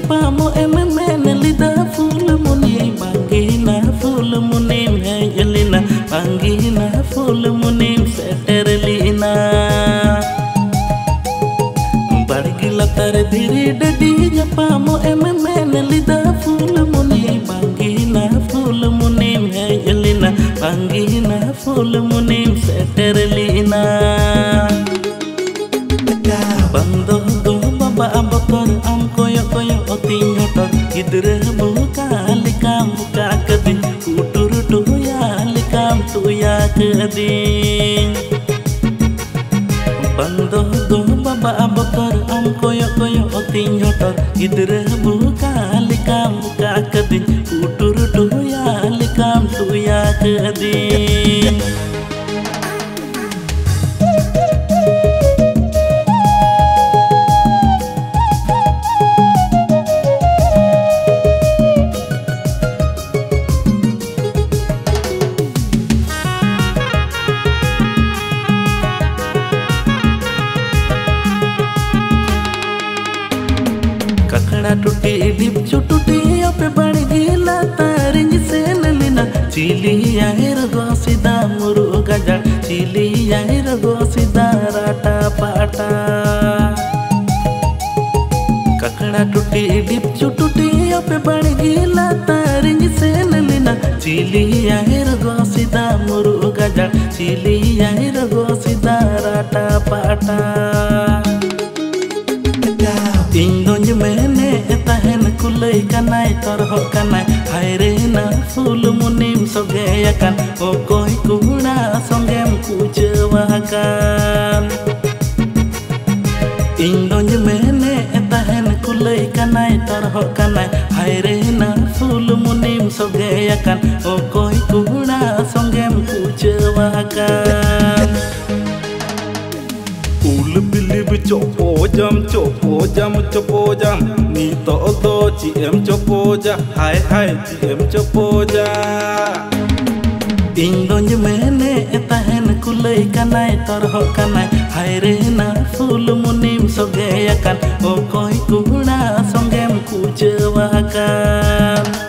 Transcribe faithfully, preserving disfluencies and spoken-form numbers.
nyapamo eme mene lida full muni bangina full muni mejelina bangina full muni seterlina bargila tar diri dadi nyapamo eme mene lida full muni bangina full muni mejelina bangina full muni seterlina bando do baba abakor am koyo koyo oting hotor gidre buka likam buka kadin kutur tu ya likam tu ya kadin bando do baba abakor am koyo koyo oting hotor gidre buka likam buka kadin kutur tu ya likam tu ya kadin टूटी डिप चुटुटी पे बड़ी गिला तारिंग से Nalina chilli यार गोसिदा मुरु गजड़ chilli यार गोसिदा rata पाटा ककड़ा टूटी डिप चुटुटी पे बड़ी गिला तारिंग से नलिना चिली यार गोसिदा मुरु गजड़ चिली यार गोसिदा राटा पाटा इंदोंज मैंने तहन कुलई कनाई तरह कनाई हायरे ना फूल मुनिम सोगे यकन ओ कोई कुड़ा सोगेम कुचवाकान इंदोंज मैंने तहन कुलई कनाई तरह कनाई हायरे ना फूल मुनिम सोगे यकन ओ कोई कुड़ा सोगेम कुचवाकान Ul bilib chopo jam chopo jam chopo jam ni to do chi em chopo ja hai hai chi em chopo ja Indonj mene tahen kulai kanai torho kanai hai re na ful munim soge yakan o koi kuna songem kucewakan